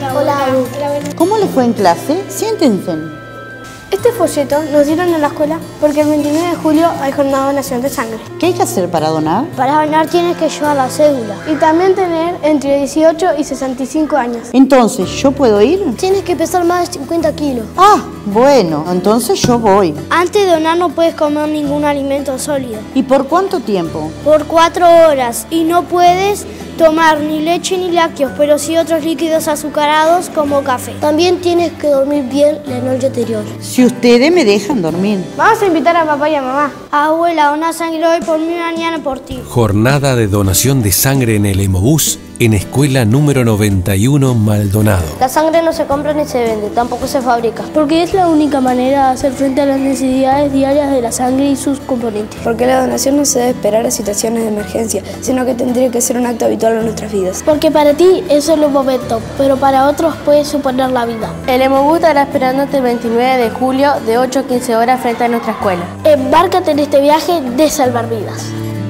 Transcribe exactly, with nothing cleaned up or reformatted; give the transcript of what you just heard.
Hola. Hola. ¿Cómo les fue en clase? Siéntense. Este folleto nos dieron en la escuela porque el veintinueve de julio hay jornada de donación de sangre. ¿Qué hay que hacer para donar? Para donar tienes que llevar la cédula. Y también tener entre dieciocho y sesenta y cinco años. Entonces, ¿yo puedo ir? Tienes que pesar más de cincuenta kilos. Ah, bueno, entonces yo voy. Antes de donar no puedes comer ningún alimento sólido. ¿Y por cuánto tiempo? Por cuatro horas. Y no puedes tomar ni leche ni lácteos, pero sí otros líquidos azucarados como café. También tienes que dormir bien la noche anterior. Si ustedes me dejan dormir. Vamos a invitar a papá y a mamá. Abuela, dona sangre hoy por mí, mañana por ti. Jornada de donación de sangre en el Hemobús en escuela número noventa y uno Maldonado. La sangre no se compra ni se vende, tampoco se fabrica. Porque es la única manera de hacer frente a las necesidades diarias de la sangre y sus componentes. Porque la donación no se debe esperar a situaciones de emergencia, sino que tendría que ser un acto habitual en nuestras vidas. Porque para ti es solo un momento, pero para otros puede suponer la vida. El Hemobús estará esperándote el veintinueve de julio de ocho a quince horas frente a nuestra escuela. Embárcate en este viaje de salvar vidas.